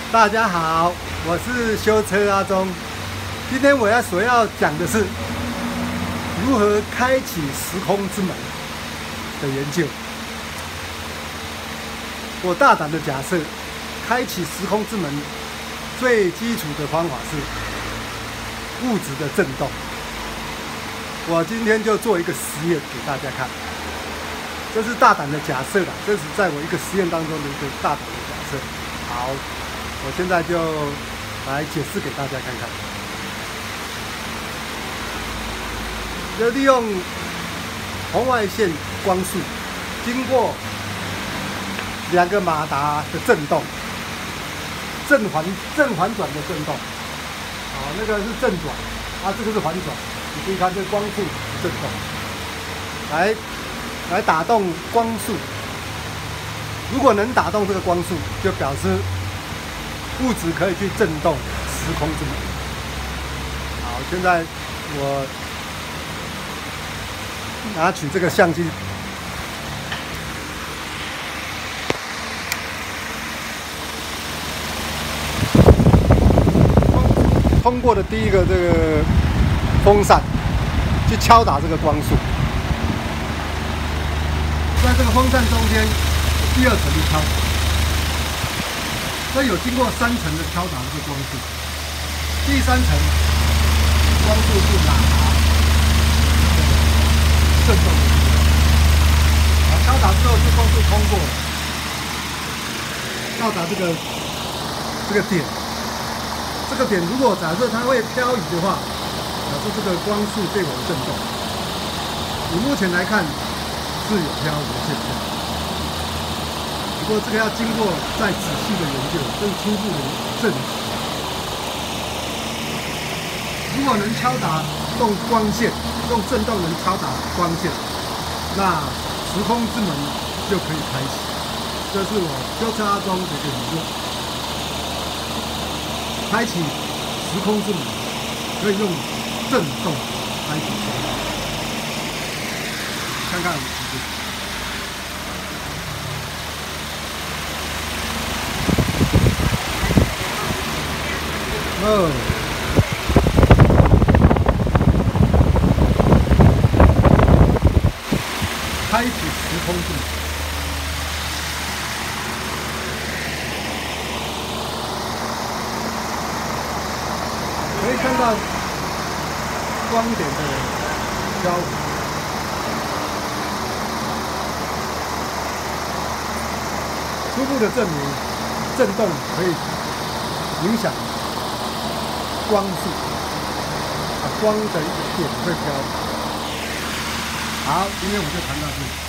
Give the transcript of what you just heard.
大家好，我是修车阿忠。今天我所要讲的是如何开启时空之门的研究。我大胆的假设，开启时空之门最基础的方法是物质的振动。我今天就做一个实验给大家看，这是大胆的假设啦，这是在我一个实验当中的一个大胆的假设。好，我现在就来解释给大家看看。就利用红外线光束经过两个马达的振动，正环转的振动，那个是正转，这个是环转。你可以看这光束振动，来打动光束。如果能打动这个光束，就表示物质可以去震动时空之门。好，现在我拿取这个相机，通过的第一个这个风扇去敲打这个光束，在这个风扇中间第二层的敲打，所以有经过3层的敲打这个光束，第3层光束是哪振动的地方，敲打之后这光束通过到达这个点，这个点如果假设它会漂移的话，表示这个光束被我振动。以目前来看是有漂移的现象，不过这个要经过再仔细的研究，更初步的证实。如果能敲打用光线，用振动能敲打光线，那时空之门就可以开启。这是我修车阿忠的一个理论，开启时空之门可以用振动开启出来。看看开启时空之门。可以看到光点的漂移，初步的证明振动可以影响光束，光的一个点会漂移。好，今天我就谈到这里。